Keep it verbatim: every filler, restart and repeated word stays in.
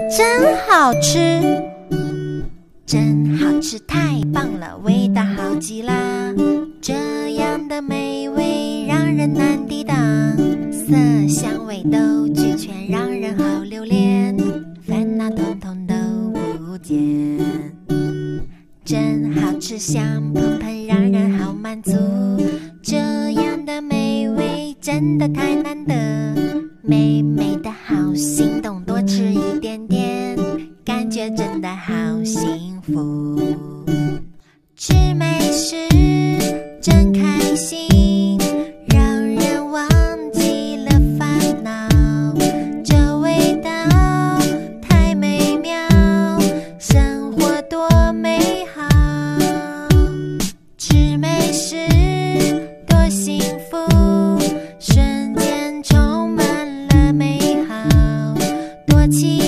真好吃，真好吃，太棒了，味道好极了。这样的美味让人难抵挡，色香味都俱全，让人好留恋，烦恼统统都不见。真好吃，香喷喷，让人好满足。这样的美味真的太难得，美美的好心动，多吃一点点，感觉真的好幸福。吃美食真开心，让人忘记了烦恼。这味道太美妙，生活多美好。吃美食多幸福，瞬间充满了美好，多期